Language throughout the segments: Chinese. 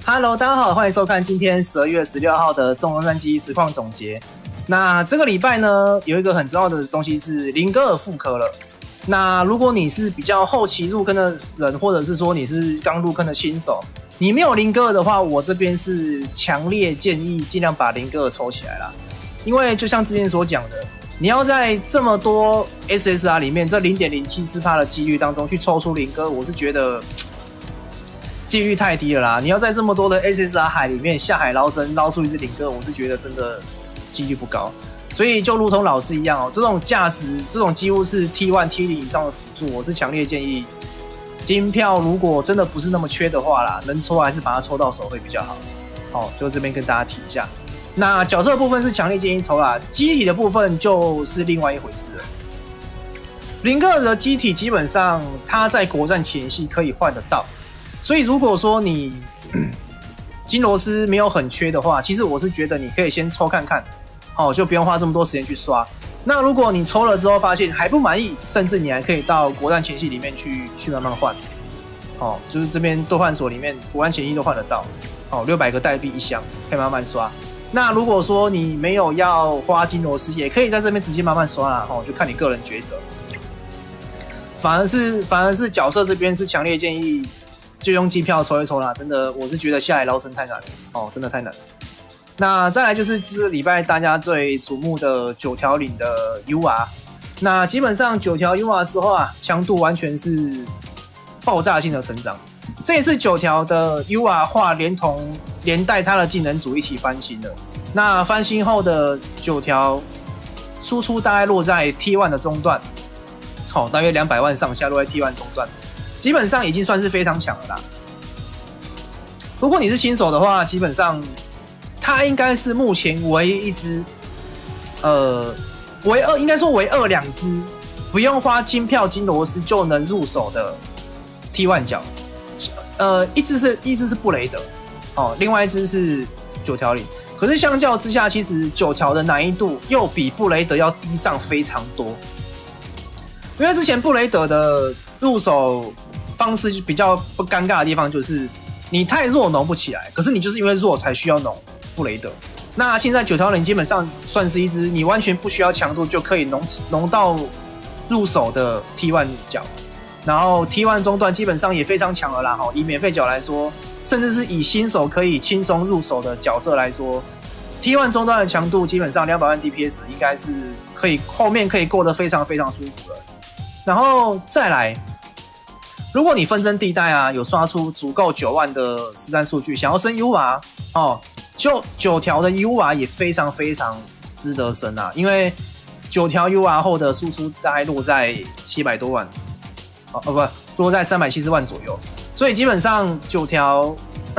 Hello， 大家好，欢迎收看今天12月16号的中央战机实况总结。那这个礼拜呢，有一个很重要的东西是林戈尔复刻了。那如果你是比较后期入坑的人，或者是说你是刚入坑的新手，你没有林戈尔的话，我这边是强烈建议尽量把林戈尔抽起来啦。因为就像之前所讲的，你要在这么多 SSR 里面，这 0.074% 的几率当中去抽出林戈尔，我是觉得几率太低了啦！你要在这么多的 SSR 海里面下海捞针，捞出一只林戈，我是觉得真的几率不高。所以就如同老师一样这种价值，这种几乎是 T1、T0 以上的辅助，我是强烈建议金票如果真的不是那么缺的话啦，能抽还是把它抽到手会比较好。就这边跟大家提一下。那角色的部分是强烈建议抽啦，机体的部分就是另外一回事了。林戈尔的机体基本上它在国战前夕可以换得到。所以如果说你金罗斯没有很缺的话，其实我是觉得你可以先抽看看，就不用花这么多时间去刷。那如果你抽了之后发现还不满意，甚至你还可以到国战前夕里面去慢慢换，就是这边兑换所里面国战前夕都换得到，600个代币一箱，可以慢慢刷。那如果说你没有要花金罗斯，也可以在这边直接慢慢刷啦，就看你个人抉择。反而是角色这边是强烈建议就用机票抽一抽啦，真的我是觉得下海捞针太难了真的太难了。那再来就是这个礼拜大家最瞩目的9条领的 UR， 那基本上9条 UR 之后强度完全是爆炸性的成长。这一次9条的 UR 化连带它的技能组一起翻新了。那翻新后的9条输出大概落在 T1 的中段，大约200万上下落在 T1 中段。基本上已经算是非常强了啦。如果你是新手的话，基本上它应该是目前唯一一只，应该说唯二2只不用花金票金罗斯就能入手的 T1 角。一只是布雷德，另外一只是9条领。可是相较之下，其实9条的难易度又比布雷德要低上非常多。因为之前布雷德的入手方式比较不尴尬的地方就是你太弱农不起来，可是你就是因为弱才需要农布雷德。那现在9条领基本上算是一只你完全不需要强度就可以农到入手的 T1 角，然后 T1 中段基本上也非常强了啦。以免费角来说，甚至是以新手可以轻松入手的角色来说， T1 中段的强度基本上200万 DPS 应该是可以后面可以过得非常非常舒服了。然后再来，如果你纷争地带有刷出足够9万的实战数据，想要升 UR 就9条的 UR 也非常非常值得升因为9条 UR 后的输出大概落在700多万，落在370万左右，所以基本上9条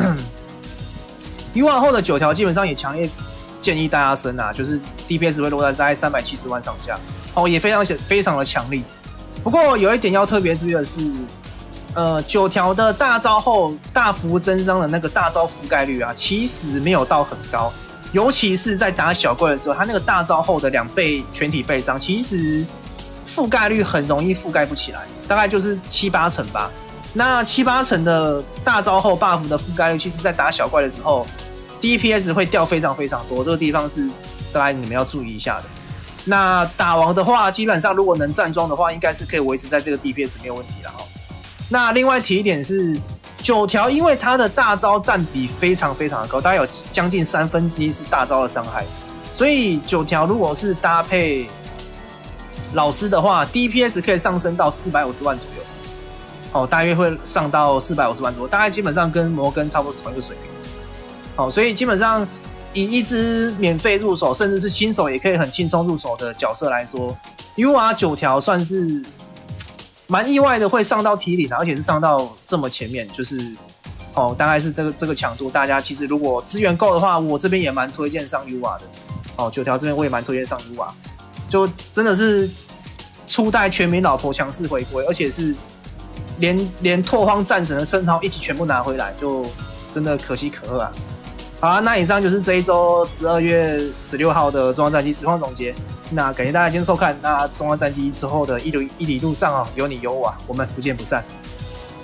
UR 后的9条基本上也强烈建议大家升就是 DPS 会落在大概370万上下，也非常的强力。不过有一点要特别注意的是，9条的大招后大幅增伤的那个大招覆盖率其实没有到很高，尤其是在打小怪的时候，它那个大招后的2倍全体倍伤，其实覆盖率很容易覆盖不起来，大概就是7-8成吧。那7-8成的大招后 buff 的覆盖率，其实在打小怪的时候 DPS 会掉非常非常多，这个地方是大概你们要注意一下的。那打王的话，基本上如果能站桩的话，应该是可以维持在这个 DPS 没有问题了那另外提一点是，9条因为它的大招占比非常非常的高，大概有将近1/3是大招的伤害，所以9条如果是搭配老师的话 ，DPS 可以上升到450万左右，大约会上到450万左右，大概基本上跟摩根差不多是同一个水平，所以基本上以一支免费入手，甚至是新手也可以很轻松入手的角色来说 ，UR 9条算是蛮意外的，会上到T领，而且是上到这么前面，就是大概是这个强度。大家其实如果资源够的话，我这边也蛮推荐上 UR 的。9条这边我也蛮推荐上 UR， 就真的是初代全民老婆强势回归，而且是连拓荒战神的称号一起全部拿回来，就真的可喜可贺好那以上就是这一周12月16号的中央战机实况总结。那感谢大家今天收看。那中央战机之后的一里路上有你有我我们不见不散。